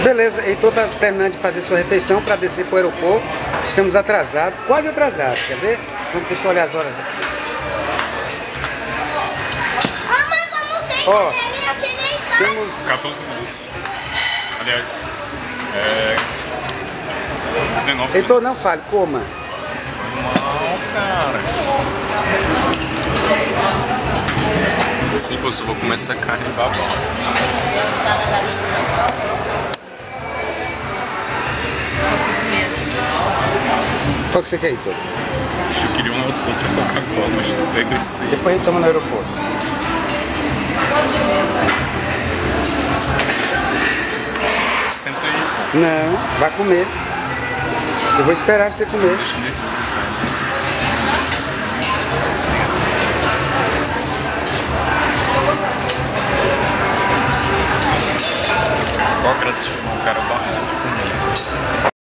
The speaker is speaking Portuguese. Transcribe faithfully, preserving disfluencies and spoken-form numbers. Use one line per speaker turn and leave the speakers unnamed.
Beleza, Heitor tá terminando de fazer sua refeição para descer para o aeroporto. Estamos atrasados, quase atrasados, quer ver? Vamos deixa eu olhar as horas aqui. Ó, temos
quatorze minutos. Aliás, é... dezenove
Heitor,
minutos.
não fale, coma.
Mal, cara. Sim, posso, vou comer essa carne babão.
Qual que você quer, Heitor?
Eu queria um outro contra Coca-Cola, mas tu pega esse aí.
Depois a gente toma no aeroporto.
Senta aí.
Não, vai comer. Eu vou esperar você comer.
Deixa eu ver aqui você tá. Qual que era esse um cara barulho?